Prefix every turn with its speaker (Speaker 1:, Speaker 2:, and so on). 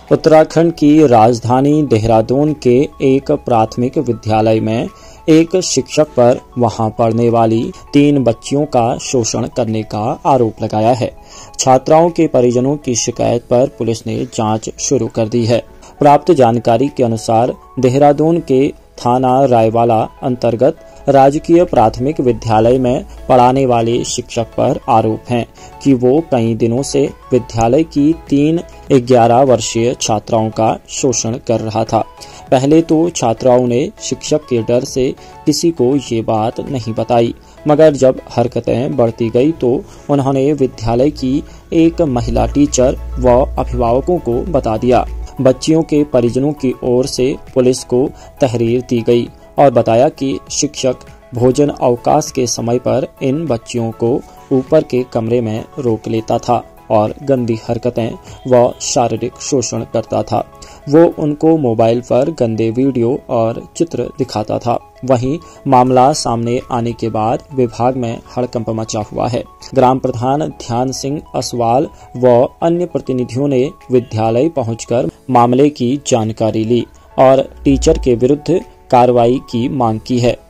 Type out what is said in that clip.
Speaker 1: उत्तराखंड की राजधानी देहरादून के एक प्राथमिक विद्यालय में एक शिक्षक पर वहां पढ़ने वाली 3 बच्चियों का शोषण करने का आरोप लगाया है। छात्राओं के परिजनों की शिकायत पर पुलिस ने जांच शुरू कर दी है। प्राप्त जानकारी के अनुसार देहरादून के थाना रायवाला अंतर्गत राजकीय प्राथमिक विद्यालय में पढ़ाने वाले शिक्षक पर आरोप है कि वो कई दिनों से विद्यालय की 3 11 वर्षीय छात्राओं का शोषण कर रहा था। पहले तो छात्राओं ने शिक्षक के डर से किसी को ये बात नहीं बताई, मगर जब हरकतें बढ़ती गई तो उन्होंने विद्यालय की एक महिला टीचर व अभिभावकों को बता दिया। बच्चियों के परिजनों की ओर से पुलिस को तहरीर दी गई और बताया कि शिक्षक भोजन अवकाश के समय पर इन बच्चियों को ऊपर के कमरे में रोक लेता था और गंदी हरकतें व शारीरिक शोषण करता था। वो उनको मोबाइल पर गंदे वीडियो और चित्र दिखाता था। वहीं मामला सामने आने के बाद विभाग में हड़कंप मचा हुआ है। ग्राम प्रधान ध्यान सिंह असवाल व अन्य प्रतिनिधियों ने विद्यालय पहुंचकर मामले की जानकारी ली और टीचर के विरुद्ध कार्रवाई की मांग की है।